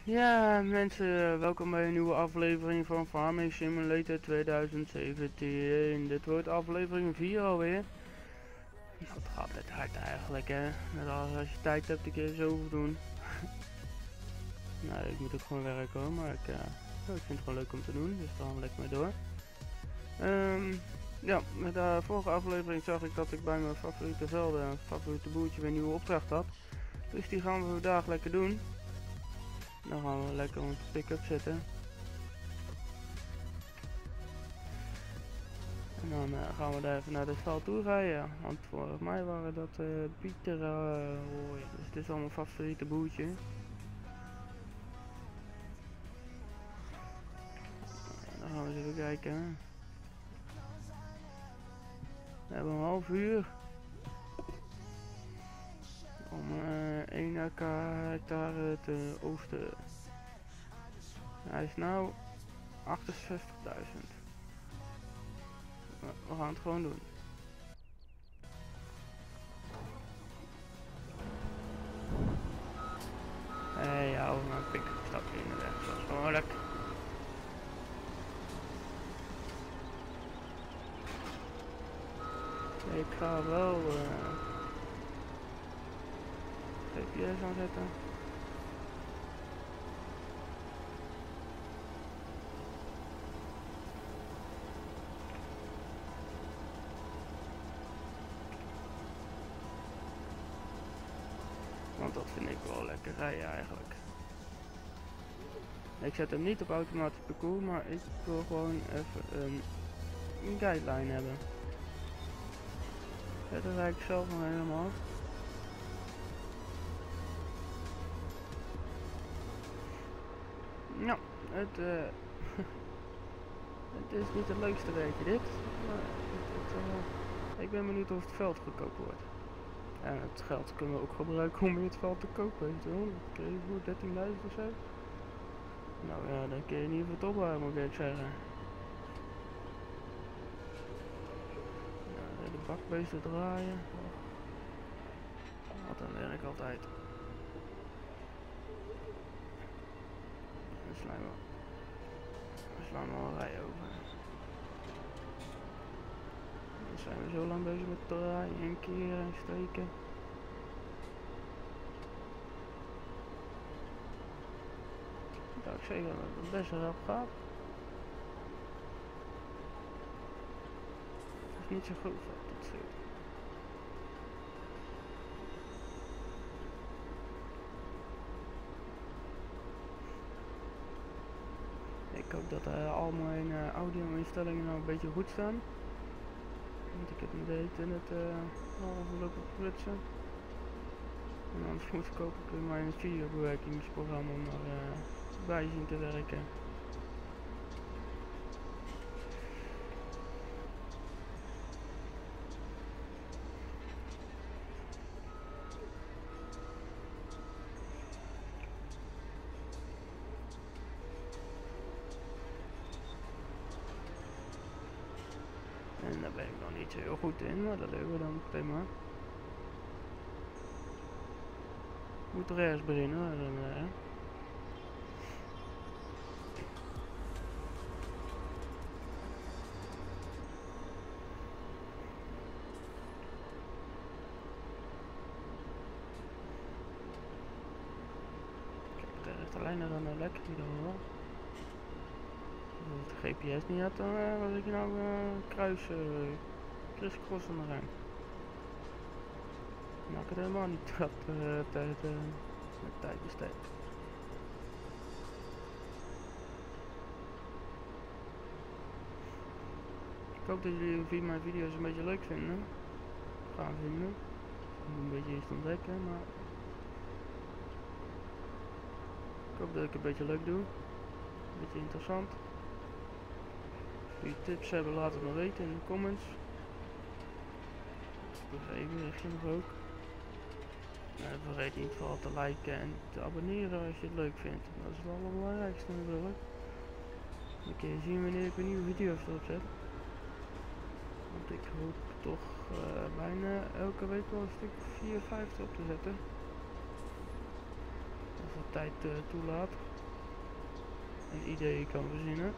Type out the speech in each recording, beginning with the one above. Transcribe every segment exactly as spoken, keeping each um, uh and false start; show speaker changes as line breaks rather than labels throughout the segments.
Ja, mensen, welkom bij een nieuwe aflevering van Farming Simulator tweeduizend zeventien. Dit wordt aflevering vier alweer. Nou, het gaat net hard eigenlijk, hè. Net als, als je tijd hebt, een keer zoveel doen. Nou, ik moet ook gewoon werken hoor, maar ik, uh, ik vind het gewoon leuk om te doen, dus daar gaan we lekker mee door. Um, ja, met de vorige aflevering zag ik dat ik bij mijn favoriete velden, favoriete boertje, weer een nieuwe opdracht had. Dus die gaan we vandaag lekker doen. Dan gaan we lekker onze pick-up zetten. En dan uh, gaan we daar even naar de stal toe rijden. Want volgens mij waren dat uh, Pieter uh, dus dit is al mijn favoriete boertje. Dan gaan we eens even kijken. We hebben een half uur. Om uh, één hectare te oogsten. Hij is nou achtenzestigduizend. We gaan het gewoon doen. Hé, hey, ja, we gaan een pick-up stapje in de weg, zoals gewoonlijk. Ik ga wel uh, G P S aanzetten. Want dat vind ik wel lekker rijden eigenlijk. Ik zet hem niet op automatisch parcours, maar ik wil gewoon even een, een guideline hebben. Ja, dat rijd ik zelf nog helemaal. Nou, het, uh, het is niet het leukste weetje dit. Maar het, het, uh, ik ben benieuwd of het veld goedkoop wordt. En het geld kunnen we ook gebruiken om in het veld te kopen. Dat kreeg je voor dertienduizend of zo. Nou ja, dan kun je niet even top houden, moet ik zeggen. Ja, de bakbeesten draaien. Wat een werk altijd. Dan slaan we, dan slaan we een rij over. Dan zijn we zo lang bezig met draaien en keren en steken. Nou, ik zeg dat het best wel rap gaat. Het is niet zo goed wat dat zit. Ik hoop dat uh, al mijn uh, audio instellingen nou een beetje goed staan. Want ik heb met de internet uh, al overlopen prutsen. En anders moet ik ook in mijn videobewerkingsprogramma maar uh, bij zien te werken. En daar ben ik nog niet zo heel goed in, maar dat leren we dan meteen maar. Ik moet er ergens beginnen hoor. Dan, uh, de lijnen dan uh, lekker in ieder geval. Als ik de G P S niet had, dan uh, was ik nou uh, kruis, uh, crisscross aan de rijn. Dan had ik het helemaal niet dat uh, tijd, uh, met tijd besteed. Ik hoop dat jullie via mijn video's een beetje leuk vinden. Gaan vinden. Om een beetje iets te ontdekken, maar ik hoop dat ik het een beetje leuk doe. Een beetje interessant. Als jullie tips hebben, laat het me weten in de comments. Even richting ook. En vergeet niet vooral te liken en te abonneren als je het leuk vindt. Dat is het allerbelangrijkste natuurlijk. Dan kun je zien wanneer ik een nieuwe video's erop zet. Want ik hoop toch uh, bijna elke week wel een stuk vier, vijf op te zetten. Als de tijd uh, toelaat. een idee kan verzinnen.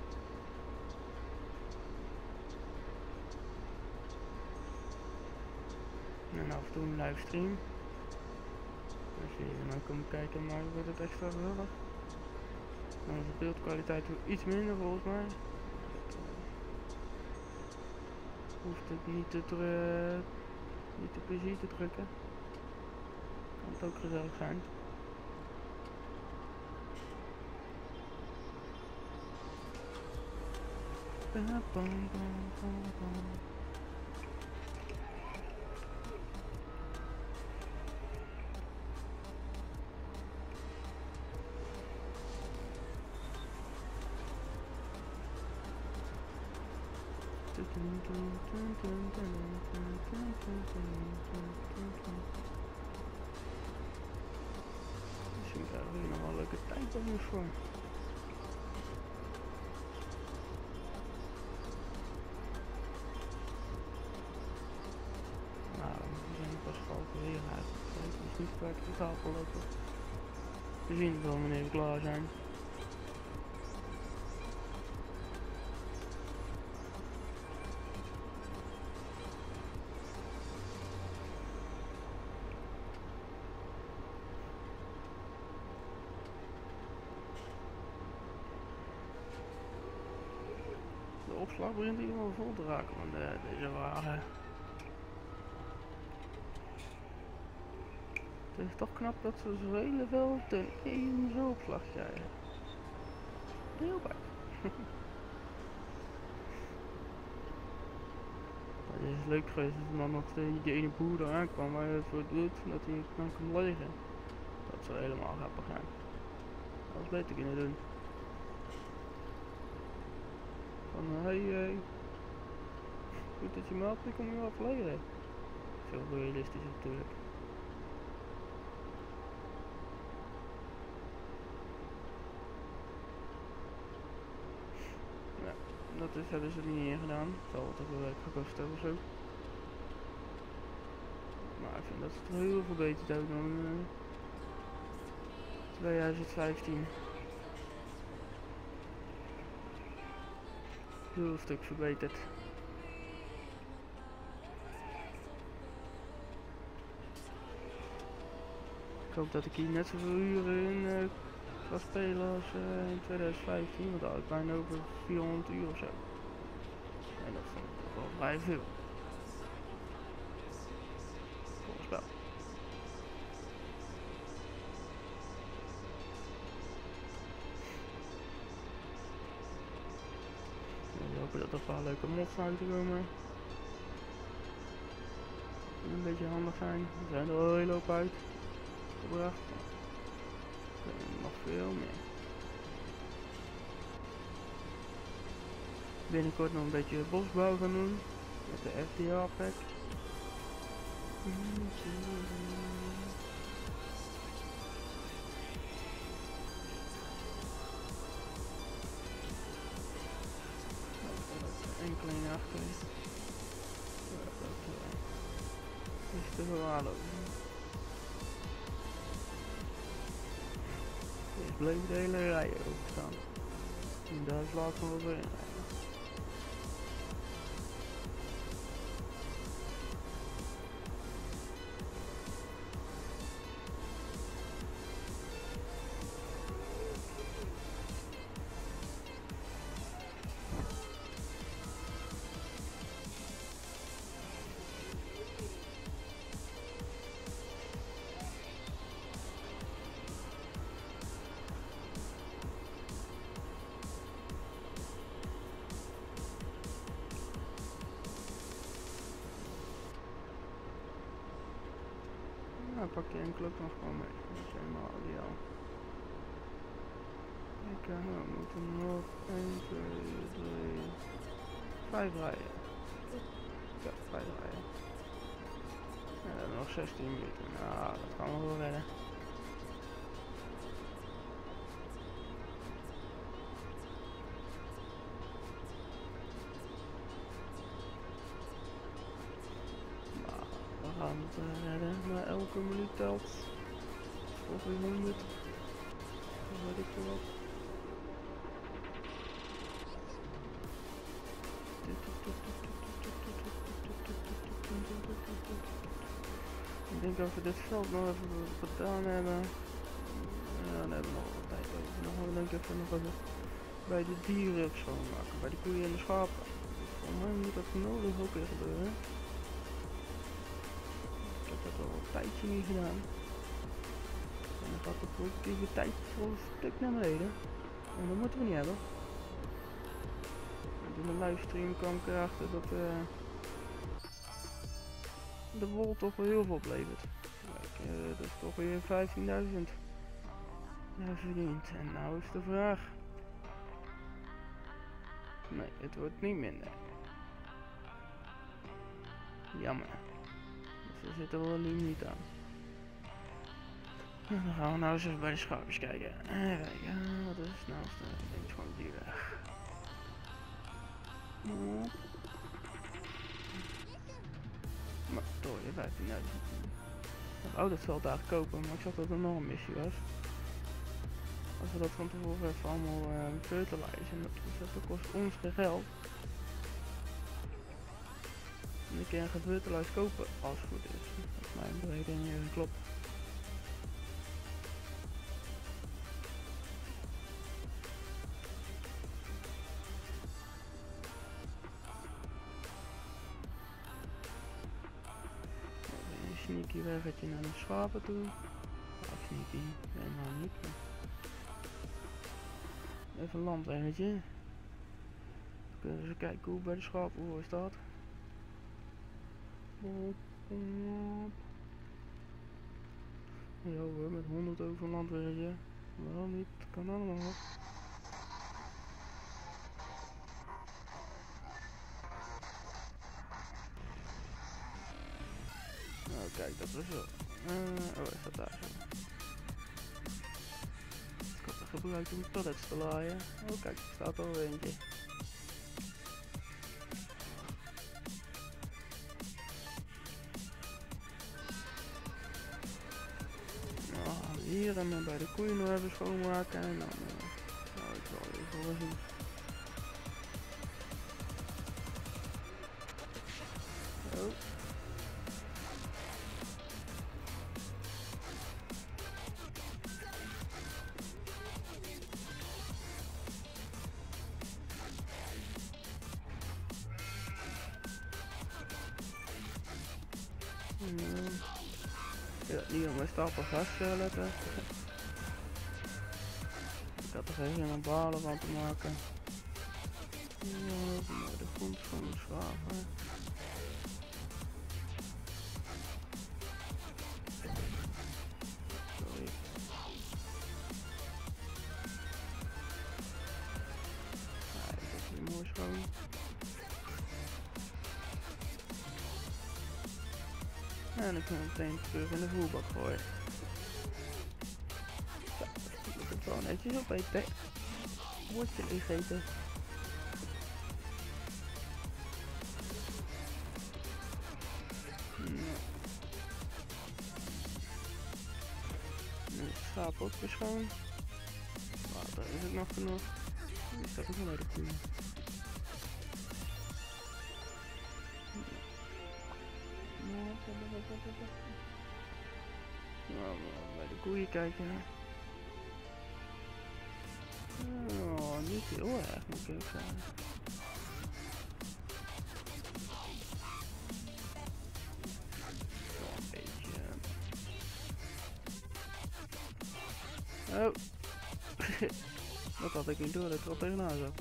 En af en toe een livestream. Als je hier nou komt kijken, maar wordt het extra gezellig. Dan is de beeldkwaliteit weer iets minder volgens mij. Hoeft het niet te, dru niet te plezier te drukken. Kan het ook gezellig zijn. Bam, bam, bam, bam, bam. Misschien krijgen we hier nog wel een leuke tijdbonus voor. Nou, we zijn pas gehalverwege eigenlijk. Het is niet kwijt totaal verlopen. We zien het wel wanneer we klaar zijn. De opslag begint hier wel vol te raken van de, deze wagen. Het is toch knap dat ze zo hele veel ten één zo opslag krijgen. Heel bij. Het is leuk geweest dat dan nog die, die ene boer eraan kwam waar je het voor doet, dat hij dan kan liggen. Dat zou helemaal grappig zijn. Dat was beter kunnen doen. Van hey, hey, goed dat je meldt, ik kom je wel verleden. Veel realistisch natuurlijk. Ja, dat is, hebben ze niet in gedaan. Het zal toch wel werk gekost hebben of zo. Maar ik vind dat ze het heel veel beter hebben dan uh, twintig vijftien. Heel stuk verbeterd. Ik hoop dat ik hier net zoveel uren in uh, ga spelen als uh, in twintig vijftien, want dat had ik bijna over vierhonderd uur of zo. En dat vond ik toch wel vrij veel. Voor een spel. We hopen dat er een paar leuke mods uit te komen. Die een beetje handig zijn. Er zijn er al een hele hoop uit gebracht. En nog veel meer. Binnenkort nog een beetje bosbouw gaan doen. Met de F D R pack. Enkeling achter is. Ja, dat uh, is te verhalen. Er bleven de hele rijen open staan. En daar is laatst nog wel weer in rijden. Nou, pak je enkel ook nog gewoon mee. Dat is helemaal ideaal. Kijk, uh, we moeten nog één, twee, drie, vijf rijden. Ja, vijf rijden. En we hebben nog zestien minuten. Nou, dat gaan we wel redden. We gaan het uh, redden, maar elke minuut telt. Of weer honderd. Dat weet ik veel wat. Ik denk dat we dit veld nog even gedaan hebben. Ja, dan hebben we nog wat tijd over. Dan gaan we denk ik even nog even bij de dieren schoonmaken. Bij de koeien en de schapen. Volgens mij moet dat nodig ook weer gebeuren. Ik heb dat al een tijdje niet gedaan. En dan gaat de productiviteit voor een stuk naar beneden. En dat moeten we niet hebben. En in de livestream kwam ik erachter dat uh, de wol toch wel heel veel oplevert. Kijk, uh, dat is toch weer vijftienduizend verdiend. En nou is de vraag. Nee, het wordt niet minder. Jammer. Dus er zit er wel een limiet aan. En dan gaan we nou eens even bij de schaapjes kijken. Even kijken, wat is het snelste? Ik denk gewoon die weg. Maar toch weer vijftienduizend. Ik wou dat veld daar kopen, maar ik zag dat er nog een missie was. Als we dat van tevoren even allemaal uh, fertilizen, dat, dat kost ons geen geld. En ik kan gefertilize kopen als het goed is. Dat is mijn berekening even klopt. Een sneaky weggetje naar de schapen toe. Ja, sneaky, helemaal niet. Even een landweggetje. Dan kunnen we eens kijken hoe bij de schapen hoe staat. Ja hoor, met honderd over een landweggetje. Waarom niet? Kan allemaal. Nou kijk, dat is zo. Uh, oh, is dat daar zo? Ik had het gebruikt om pallets te laaien. Oh kijk, er staat al eentje. Nou, hier en dan bij de koeien nog even schoonmaken en dan uh, zou ik wel even wel zien. Oh. Ja, niet op mijn stapel gas uh, letten. Ik had er geen zin om balen van te maken. Ja, de grond van de schapen. Sorry. Ja, dat is weer mooi schoon. En dan kunnen we meteen terug in de voerbak gooien. Zo, dat moet het wel netjes opeten. Wortje leeg eten. Nou. Nu is het schaap ook weer schoon. Water is ook nog genoeg. Die staat ook nog bij de koeien. Nou, bij de koeien kijken. Oh, niet heel erg moet ik ook zeggen. Wel een beetje. Oh. Dat had ik niet door dat ik er al tegenaan zat.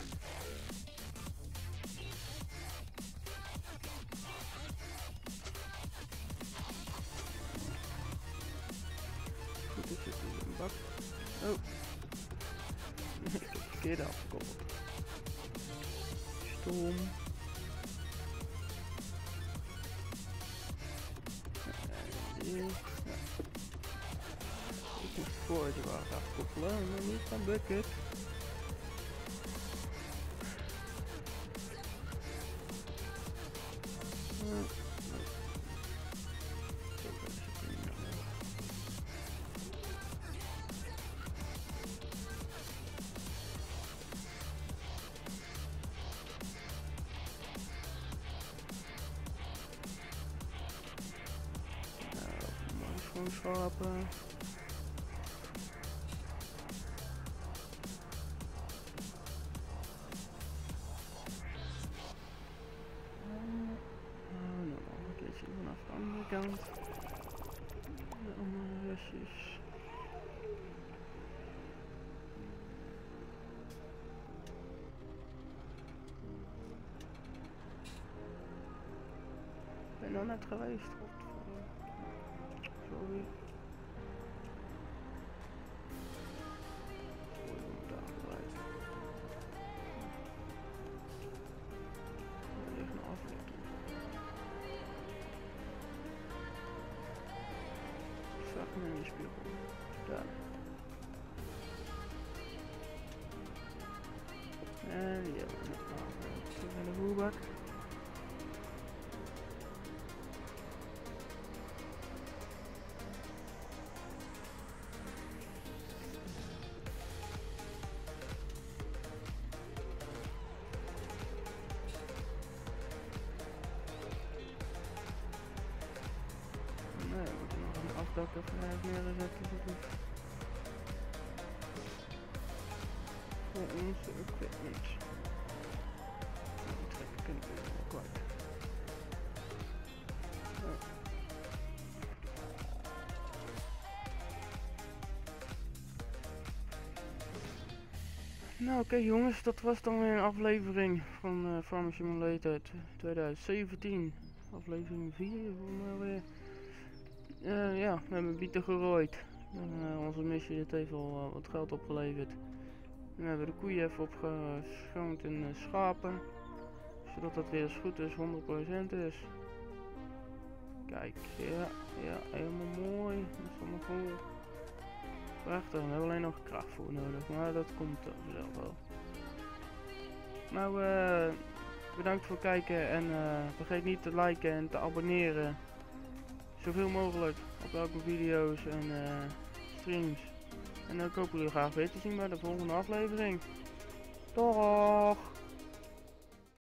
Goed, ik zit in een bak. Oh. Ik heb het verkeerde afgekoppeld. Stom. En ja. Ik moest het voortje wagen afkoppelen, maar niet van bucket. Gewoon schapen. Oh, nog een keertje vanaf de andere kant. De andere restjes. Ik ben nog net geweest. Sorry. Er ligt een aflekking. Ik zag hem in de spiegel. Daar. En die hebben we nog terug in de voerbak. Nee, we moeten nog een afdak even ergens neerzetten. Voor onze equipment. Die trek ik in de kwijt. Ja. Nou oké okay, jongens, dat was dan weer een aflevering van uh, Farming Simulator twintig zeventien. Aflevering vier volgens mij weer. Uh, ja, we hebben bieten gerooid. En, uh, onze missie dit heeft al uh, wat geld opgeleverd. En we hebben de koeien even opgeschoond in uh, schapen. Zodat dat weer als goed is, honderd procent is. Kijk, ja, ja, helemaal mooi. Dat is allemaal vol. Prachtig, we hebben alleen nog kracht voor nodig, maar dat komt uh, vanzelf wel. Nou, uh, bedankt voor het kijken en uh, vergeet niet te liken en te abonneren. Zoveel mogelijk op elke video's en uh, streams. En ik hoop jullie graag weer te zien bij de volgende aflevering. Doeg!